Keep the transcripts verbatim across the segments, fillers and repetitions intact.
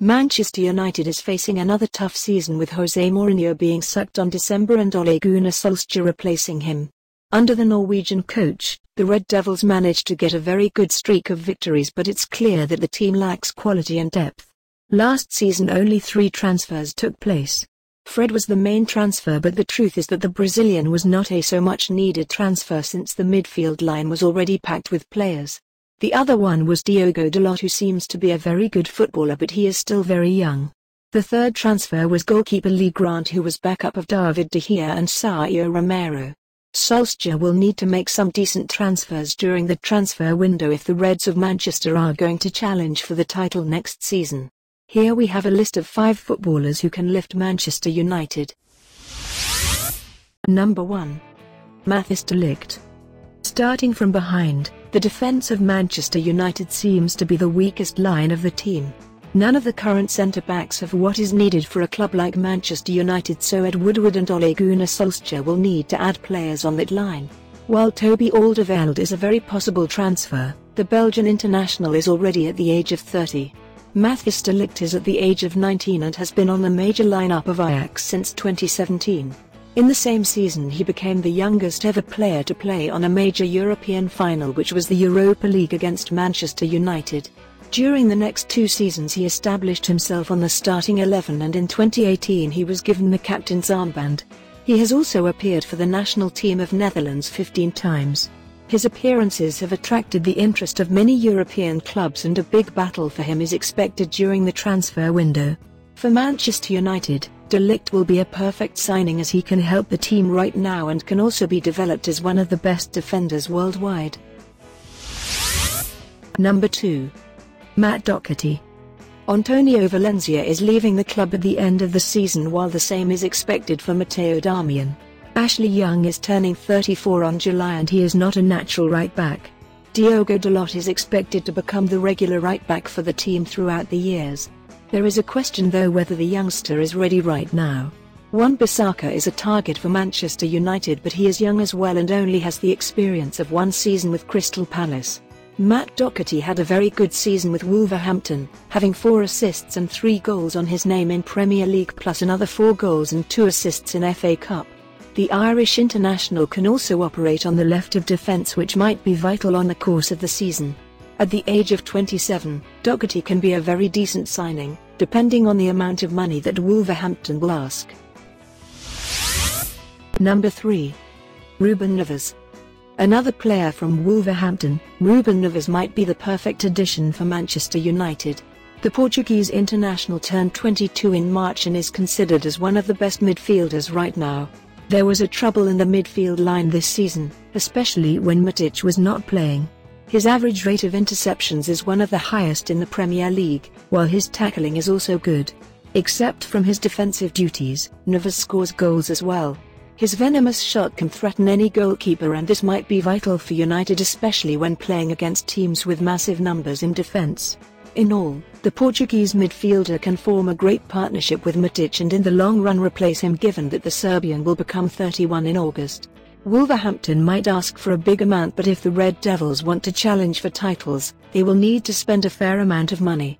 Manchester United is facing another tough season with Jose Mourinho being sacked on December and Ole Gunnar Solskjaer replacing him. Under the Norwegian coach, the Red Devils managed to get a very good streak of victories, but it's clear that the team lacks quality and depth. Last season only three transfers took place. Fred was the main transfer, but the truth is that the Brazilian was not a so much needed transfer since the midfield line was already packed with players. The other one was Diogo Dalot, who seems to be a very good footballer, but he is still very young. The third transfer was goalkeeper Lee Grant, who was backup of David De Gea and Sergio Romero. Solskjaer will need to make some decent transfers during the transfer window if the Reds of Manchester are going to challenge for the title next season. Here we have a list of five footballers who can lift Manchester United. Number one. Matthijs de Ligt. Starting from behind, the defence of Manchester United seems to be the weakest line of the team. None of the current centre-backs have what is needed for a club like Manchester United, so Ed Woodward and Ole Gunnar Solskjaer will need to add players on that line. While Toby Alderweireld is a very possible transfer, the Belgian international is already at the age of thirty. Matthijs de Ligt is at the age of nineteen and has been on the major lineup of Ajax since twenty seventeen. In the same season he became the youngest ever player to play on a major European final, which was the Europa League against Manchester United. During the next two seasons he established himself on the starting eleven, and in twenty eighteen he was given the captain's armband. He has also appeared for the national team of Netherlands fifteen times. His appearances have attracted the interest of many European clubs, and a big battle for him is expected during the transfer window. For Manchester United, de Ligt will be a perfect signing, as he can help the team right now and can also be developed as one of the best defenders worldwide. Number two. Matt Doherty. Antonio Valencia is leaving the club at the end of the season, while the same is expected for Matteo Darmian. Ashley Young is turning thirty-four on July and he is not a natural right-back. Diogo Dalot is expected to become the regular right-back for the team throughout the years. There is a question though whether the youngster is ready right now. Wan-Bissaka is a target for Manchester United, but he is young as well and only has the experience of one season with Crystal Palace. Matt Doherty had a very good season with Wolverhampton, having four assists and three goals on his name in Premier League, plus another four goals and two assists in F A Cup. The Irish international can also operate on the left of defence, which might be vital on the course of the season. At the age of twenty-seven, Doherty can be a very decent signing, depending on the amount of money that Wolverhampton will ask. Number three. Ruben Neves. Another player from Wolverhampton, Ruben Neves might be the perfect addition for Manchester United. The Portuguese international turned twenty-two in March and is considered as one of the best midfielders right now. There was a trouble in the midfield line this season, especially when Matic was not playing. His average rate of interceptions is one of the highest in the Premier League, while his tackling is also good. Except from his defensive duties, Neves scores goals as well. His venomous shot can threaten any goalkeeper, and this might be vital for United, especially when playing against teams with massive numbers in defence. In all, the Portuguese midfielder can form a great partnership with Matic and in the long run replace him, given that the Serbian will become thirty-one in August. Wolverhampton might ask for a big amount, but if the Red Devils want to challenge for titles, they will need to spend a fair amount of money.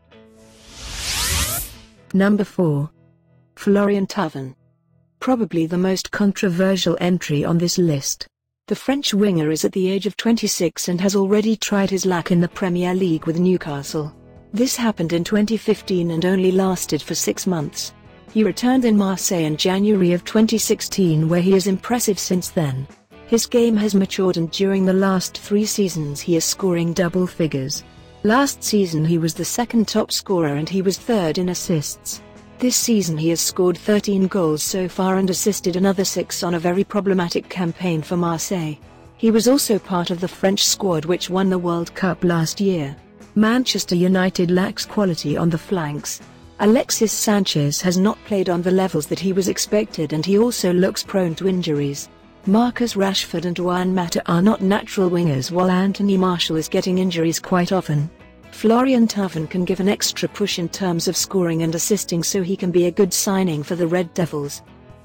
Number four. Florian Thauvin. Probably the most controversial entry on this list. The French winger is at the age of twenty-six and has already tried his luck in the Premier League with Newcastle. This happened in twenty fifteen and only lasted for six months. He returned in Marseille in January of twenty sixteen, where he is impressive since then. His game has matured and during the last three seasons he is scoring double figures. Last season he was the second top scorer and he was third in assists. This season he has scored thirteen goals so far and assisted another six on a very problematic campaign for Marseille. He was also part of the French squad which won the World Cup last year. Manchester United lacks quality on the flanks. Alexis Sanchez has not played on the levels that he was expected and he also looks prone to injuries. Marcus Rashford and Juan Mata are not natural wingers, while Anthony Martial is getting injuries quite often. Florian Thauvin can give an extra push in terms of scoring and assisting, so he can be a good signing for the Red Devils.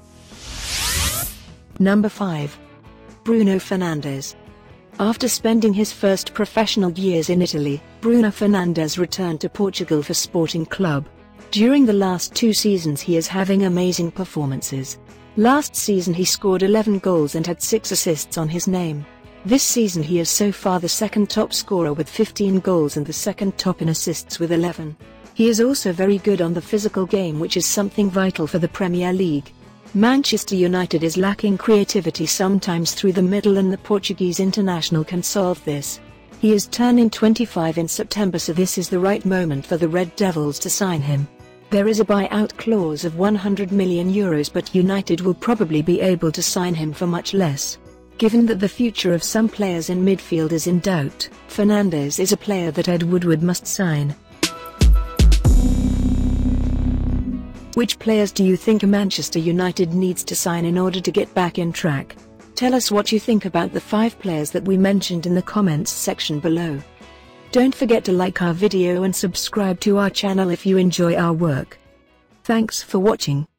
Number five. Bruno Fernandes. After spending his first professional years in Italy, Bruno Fernandes returned to Portugal for Sporting Club. During the last two seasons he is having amazing performances. Last season he scored eleven goals and had six assists on his name. This season he is so far the second top scorer with fifteen goals and the second top in assists with eleven. He is also very good on the physical game, which is something vital for the Premier League. Manchester United is lacking creativity sometimes through the middle, and the Portuguese international can solve this. He is turning twenty-five in September, so this is the right moment for the Red Devils to sign him. There is a buyout clause of one hundred million euros, but United will probably be able to sign him for much less. Given that the future of some players in midfield is in doubt, Fernandes is a player that Ed Woodward must sign. Which players do you think Manchester United needs to sign in order to get back in track? Tell us what you think about the five players that we mentioned in the comments section below. Don't forget to like our video and subscribe to our channel if you enjoy our work. Thanks for watching.